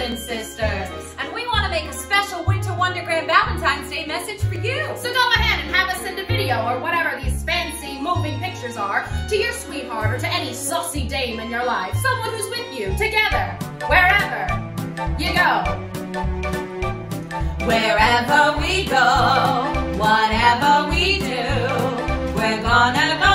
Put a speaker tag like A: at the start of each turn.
A: Fashion Sisters. And we want to make a special Winter Wonderland Valentine's Day message for you.
B: So go ahead and have us send a video or whatever these fancy moving pictures are to your sweetheart or to any saucy dame in your life. Someone who's with you, together, wherever you go.
A: Wherever we go, whatever we do, we're gonna go